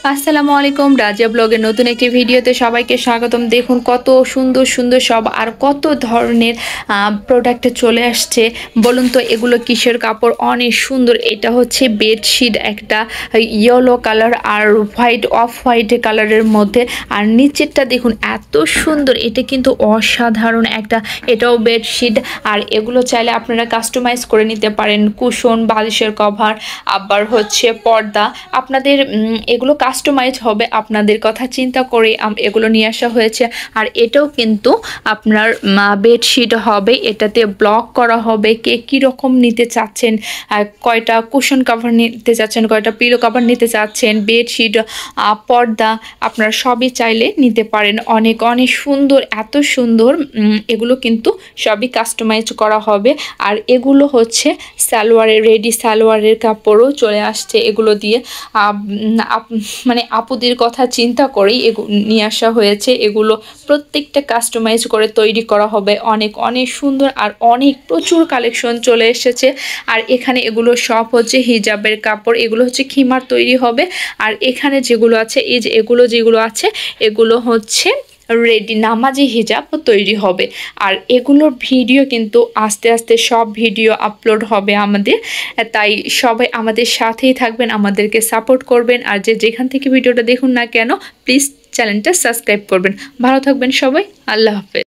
আসসালামু আলাইকুম, রাজিয়া ব্লগের নতুন একটি ভিডিওতে সবাইকে স্বাগতম। দেখুন কত সুন্দর সুন্দর সব আর কত ধরনের প্রোডাক্ট চলে আসছে। বলুন তো এগুলো কিসের কাপড়? অনেক সুন্দর। এটা হচ্ছে বেডশিট, একটা ইয়েলো কালার আর অফ হোয়াইট কালারের মধ্যে। আর নিচেরটা দেখুন এত সুন্দর, এটা কিন্তু অসাধারণ একটা, এটাও বেডশিট। আর এগুলো চাইলে আপনারা কাস্টমাইজ করে নিতে পারেন, কুশন, বালিশের কভার, আবার হচ্ছে পর্দা। আপনাদের এগুলো কাস্টমাইজ হবে, আপনাদের কথা চিন্তা করে এগুলো নিয়ে আসা হয়েছে। আর এটাও কিন্তু আপনার বেডশিট হবে, এটাতে ব্লক করা হবে। কে কীরকম নিতে চাচ্ছেন, কয়টা কুশন কাভার নিতে চাচ্ছেন, কয়টা পিলো কাভার নিতে চাচ্ছেন, বেডশিট, পর্দা, আপনারা সবই চাইলে নিতে পারেন। অনেক অনেক সুন্দর, এত সুন্দর। এগুলো কিন্তু সবই কাস্টমাইজ করা হবে। আর এগুলো হচ্ছে সালোয়ারের, রেডি সালোয়ারের কাপড়ও চলে আসছে। এগুলো দিয়ে মানে আপুদের কথা চিন্তা করেই নিয়ে আসা হয়েছে। এগুলো প্রত্যেকটা কাস্টমাইজ করে তৈরি করা হবে। অনেক অনেক সুন্দর আর অনেক প্রচুর কালেকশন চলে এসেছে। আর এখানে এগুলো সব হচ্ছে হিজাবের কাপড়, এগুলো হচ্ছে খিমার তৈরি হবে। আর এখানে যেগুলো আছে, এই যে যেগুলো আছে এগুলো হচ্ছে রেডি নামাজি হিজাব তৈরি হবে। আর এগুলোর ভিডিও কিন্তু আস্তে আস্তে সব ভিডিও আপলোড হবে আমাদের, তাই সবাই আমাদের সাথেই থাকবেন, আমাদেরকে সাপোর্ট করবেন। আর যেখান থেকে ভিডিওটা দেখুন না কেন, প্লিজ চ্যানেলটা সাবস্ক্রাইব করবেন। ভালো থাকবেন সবাই, আল্লাহ হাফেজ।